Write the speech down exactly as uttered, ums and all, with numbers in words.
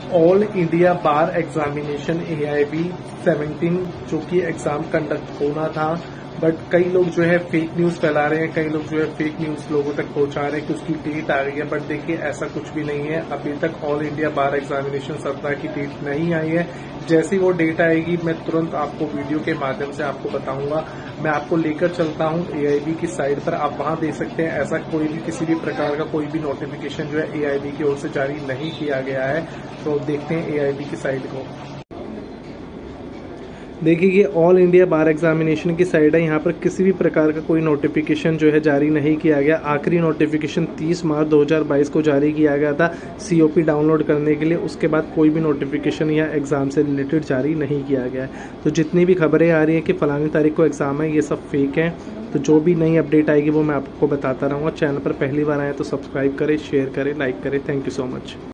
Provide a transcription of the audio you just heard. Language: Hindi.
All India bar examination A I B seventeen जो कि एग्जाम कंडक्ट होना था, बट कई लोग जो है फेक न्यूज फैला रहे हैं, कई लोग जो है फेक न्यूज लोगों तक पहुंचा रहे हैं कि उसकी डेट आ गई है। बट देखिए ऐसा कुछ भी नहीं है, अभी तक ऑल इंडिया बार एग्जामिनेशन सत्रह की डेट नहीं आई है। जैसी वो डेट आएगी मैं तुरंत आपको वीडियो के माध्यम से आपको बताऊंगा। मैं आपको लेकर चलता हूं ए आई बी की साइट पर, आप वहां देख सकते हैं ऐसा कोई भी किसी भी प्रकार का कोई भी नोटिफिकेशन जो है ए आई बी की ओर से जारी नहीं किया गया है। तो देखते हैं ए आई बी की साइट को। देखिए ये ऑल इंडिया बार एग्जामिनेशन की साइट है, यहाँ पर किसी भी प्रकार का कोई नोटिफिकेशन जो है जारी नहीं किया गया। आखिरी नोटिफिकेशन तीस मार्च दो हज़ार बाईस को जारी किया गया था सी ओ पी डाउनलोड करने के लिए। उसके बाद कोई भी नोटिफिकेशन या एग्जाम से रिलेटेड जारी नहीं किया गया है। तो जितनी भी खबरें आ रही हैं कि फलानी तारीख को एग्जाम है, ये सब फेक है। तो जो भी नई अपडेट आएगी वो मैं आपको बताता रहूँगा। चैनल पर पहली बार आए तो सब्सक्राइब करें, शेयर करें, लाइक करें। Thank you so much.